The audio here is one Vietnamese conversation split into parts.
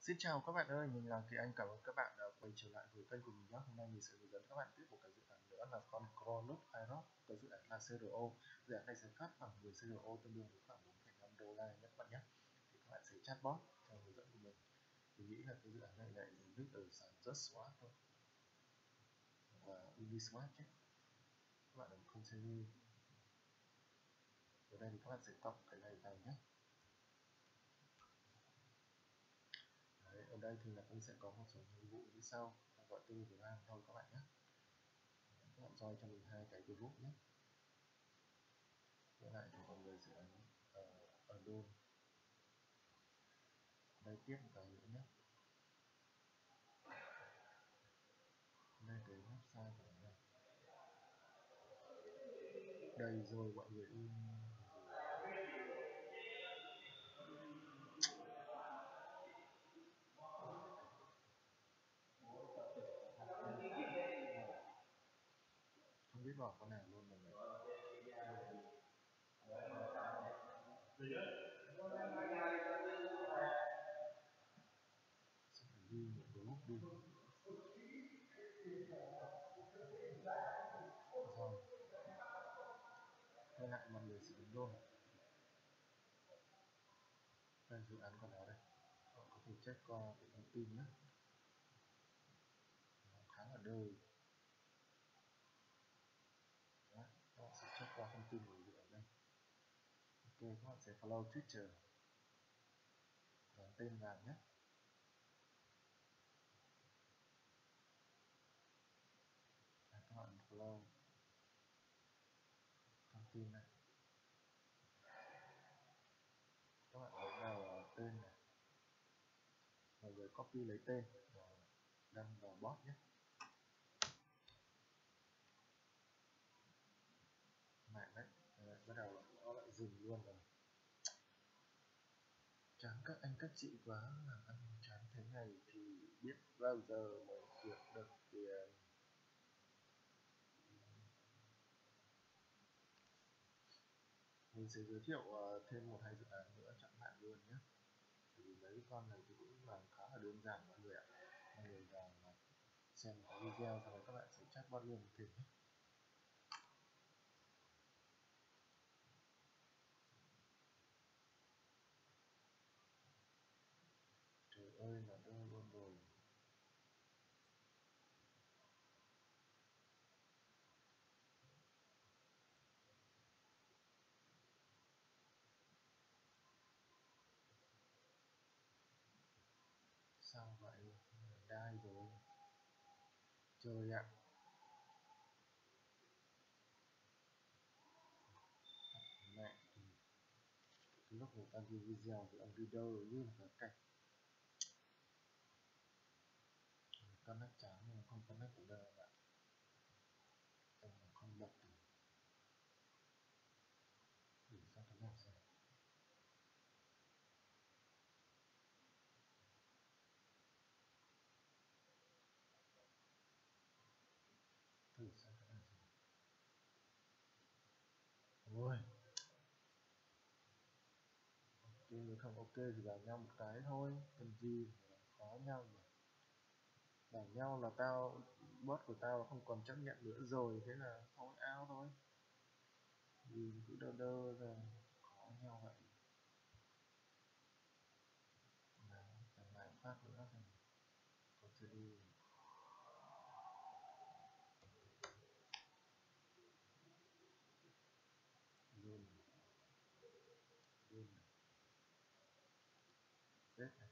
Xin chào các bạn ơi, mình là Kỳ Anh. Cảm ơn các bạn đã quay trở lại với kênh của mình nhé. Hôm nay mình sẽ hướng dẫn các bạn tiếp một cái dự án nữa là con Cronus Aerox. Cái dự án là CRO. Dự án này sẽ phát khoảng 10 CRO tương đương với khoảng 4,5 đô la nhé các bạn nhé. Thì các bạn sẽ chatbot theo hướng dẫn của mình. Mình nghĩ là cái dự án này lại viết ở sàn JustSwap thôi và Uniswap chứ. Các bạn đừng không chơi. Ở đây thì các bạn sẽ copy cái này vào nhé. Đấy, ở đây thì là cũng sẽ có một số nhiệm vụ như sau, gọi Telegram thôi các bạn nhé. Các bạn join cho mình hai cái group nhé. Hiện lại thì mọi người sẽ ấn ở luôn. Đây tiếp một cái nữa nhé. Đây cái website của nó này. Đây rồi mọi người in. Không biết vào con nào luôn mọi người. Sẽ phải ghi một group đi. Rồi. Quay lại mọi người sẽ ấn luôn. Đây dự án của nó đây. Họ có thể check qua cái thông tin nhé. Nó khá là đời. Đó, các bạn sẽ check qua thông tin của dự án đây. Ok, các bạn sẽ follow Twitter. Dán tên vào nhé. Đấy, các bạn follow thông tin này. Các bạn ấn vào tên này. Mọi người copy lấy tên và đăng vào bot nhé. Mạng đấy, bắt đầu nó lại dừng luôn rồi. Chán các anh các chị quá, làm ăn chán thế này thì biết bao giờ mới kiếm được tiền. Mình sẽ giới thiệu thêm một hai dự án nữa chẳng hạn luôn nhé. Vì mấy con này thì cũng là khá là đơn giản mọi người ạ. Mọi người vào xem cái video sau đó các bạn sẽ chatbot luôn thì nhé. Trời ơi là đâu luôn rồi. Sao vậy? Đai rồi. Trời ạ. Mẹ thì lúc người ta ghi video thì ông video như là cảnh connect chán nhưng không connect được đâu bạn. Em không bật được. Thử sang cái nào xem. Thử sang cái nào xem. Ôi. Ok nếu không ok thì bảo nhau một cái thôi. Cần gì khó nhau mà. Bảo nhau là tao bot của tao không còn chấp nhận nữa rồi, thế là thôi ao thôi. Vì cứ đơ đơ rồi khó nhau vậy. Nào, chẳng lại phát nữa thì có chưa đi. Luôn Tết này.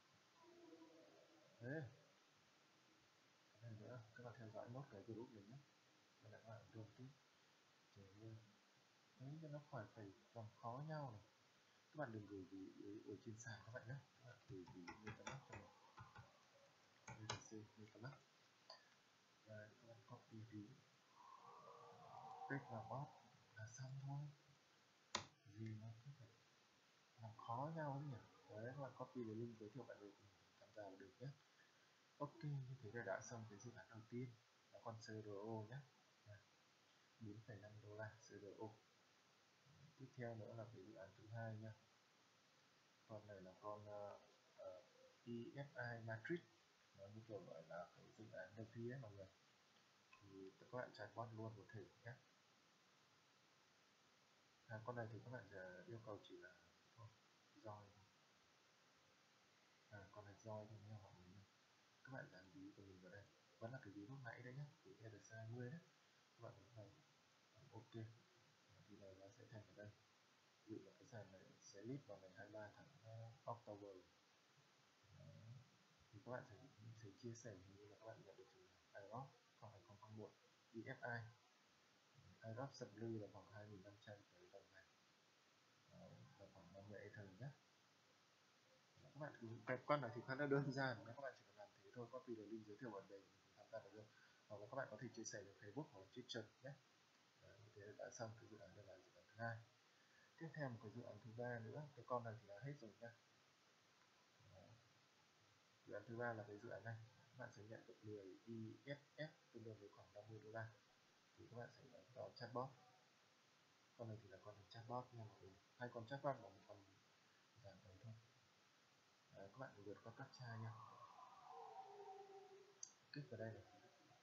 Thế cái này nữa các bạn theo dõi nốt cái group này nhé. Đây là các bạn luôn tí. Trời ơi. Đấy cho nó khỏi phải vòng khó nhau này. Các bạn đừng gửi vì ở trên sàn các bạn nhé. Các bạn gửi vì MetaMask cho mình. BTC MetaMask. Đây các bạn copy ví. Paste vào bot là xong thôi. Gì nó cứ phải làm khó nhau ấy nhỉ. Đấy các bạn copy cái link giới thiệu bạn được tham gia vào được nhé. Ok, như thế là đã xong cái dự án đầu tiên là con CRO nhé. 4,5 đô la CRO. Tiếp theo nữa là cái dự án thứ hai nha. Con này là con EFI Matrix, nó như kiểu gọi là cái dự án DeFi ấy mọi người, thì các bạn chatbot luôn có thể nhé. Con này thì các bạn yêu cầu chỉ là thôi, join. Con này join thôi nha mọi người. Các bạn dán ví của mình vào đây, vẫn là cái ví lúc nãy đấy nhé, cái ERC20 đấy. Các bạn phải OK, thì này nó sẽ thành ở đây. Ví dụ là cái sàn này sẽ list vào ngày 23 tháng October. Thì các bạn sẽ chia sẻ như là các bạn nhận được IROP khoảng 2001 EFI. IROP supply là khoảng 2.500 cái đồng này. Và khoảng 50 Ether nhé. Các bạn cái con này thì khá là đơn giản, các bạn chỉ cần làm thế thôi, copy được link giới thiệu bạn bè tham gia được luôn. Hoặc là các bạn có thể chia sẻ được Facebook hoặc Twitter nhé. Như thế đã xong cái dự án này là dự án thứ hai. Tiếp theo một cái dự án thứ ba nữa, cái con này thì đã hết rồi nhá. Dự án thứ ba là cái dự án này, các bạn sẽ nhận được 10 EFF tương đương với khoảng 50 đô la. Thì các bạn sẽ vào chatbot. Con này thì là con chatbot nha mọi người. Hai con chatbot và một con giảm đấy thôi. Các bạn vượt qua captcha nha. Kích vào đây này.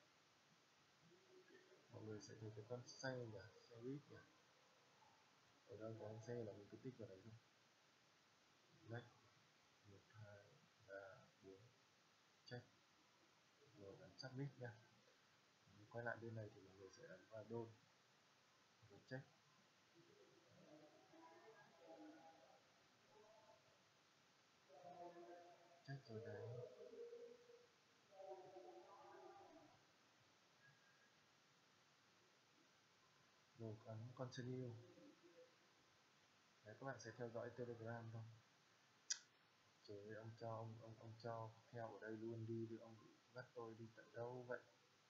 Mọi người sẽ thấy cái con xe nhỉ, xe buýt nhỉ. Ở đâu có xe là mình cứ tích vào đấy thôi. Next 1, 2, 3, 4, check. Rồi ấn submit nha. Quay lại bên này thì mọi người sẽ ấn vào đôn rồi check. Check rồi đấy. Rồi ấn continue. Đấy, các bạn sẽ theo dõi Telegram thôi. Trời ơi, ông cho theo ở đây luôn đi, ông dắt tôi đi tận đâu vậy?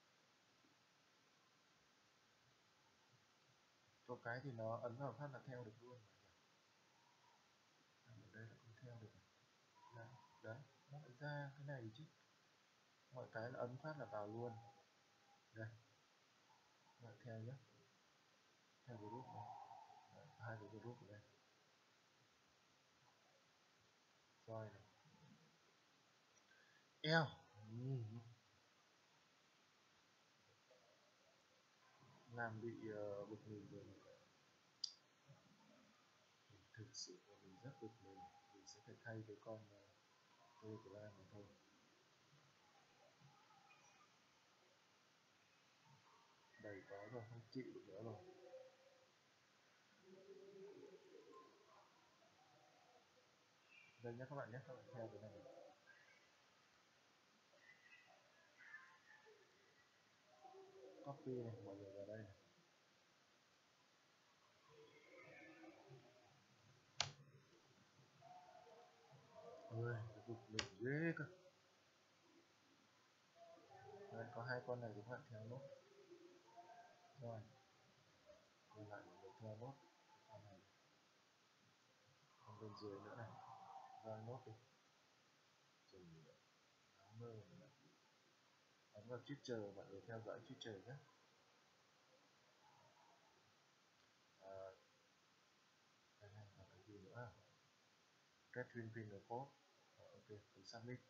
Có cái thì nó ấn vào phát là theo được luôn. Ở đây là không theo được. Đấy, nó lại ra cái này chứ. Mọi cái là ấn phát là vào luôn. Đây. Lại theo nhé. Theo group này. Đấy, hai cái group ở đây. Rồi này. Eo. Làm bị bực mình rồi. Thực sự là mình rất bực mình. Mình sẽ phải thay cái con Telegram này thôi. Đầy quá rồi, không chịu được nữa rồi. Đây nhé các bạn nhé, các bạn theo cái này. Copy này, mọi người vào đây này. Ôi, bực mình ghê cơ. Đây, có hai con này thì các bạn theo nốt. Rồi. Còn lại mọi người theo nốt con này. Còn bên dưới nữa này. Rồi nốt đi. Trời ơi, áo mơ nữa. Ấn vào Twitter, mọi người theo dõi Twitter nhé. Đây này, còn cái gì nữa? Catherine Pinochet. OK, cứ submit.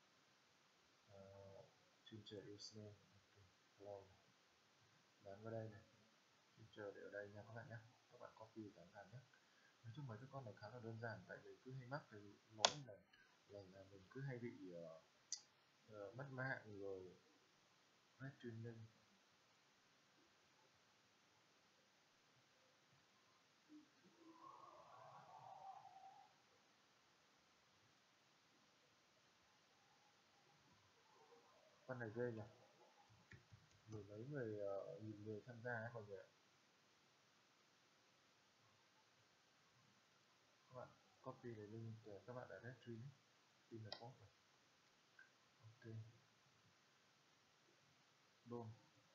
Twitter username. OK, hello. Dán vào đây này. Twitter để ở đây nha các bạn nhé. Các bạn copy dán vào nhé. Nói chung mấy cái con này khá là đơn giản, tại vì cứ hay mắc cái lỗi này là mình cứ hay bị mất mạng rồi red training. Con này ghê nhỉ, mười mấy người, nghìn người tham gia ấy mọi người ạ. Các bạn copy cái link của các bạn đã red training tin là post rồi. OK, đôn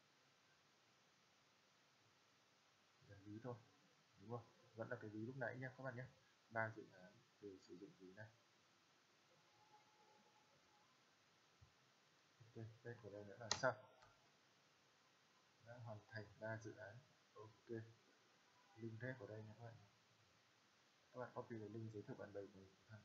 là ví thôi, đúng không? Vẫn là cái ví lúc nãy nha các bạn nhé. 3 dự án đều sử dụng ví này. OK, đây của đây nữa là xong, đã hoàn thành 3 dự án. OK, link rep ở đây nha các bạn. Các bạn copy cái link giới thiệu bạn bè của mình tham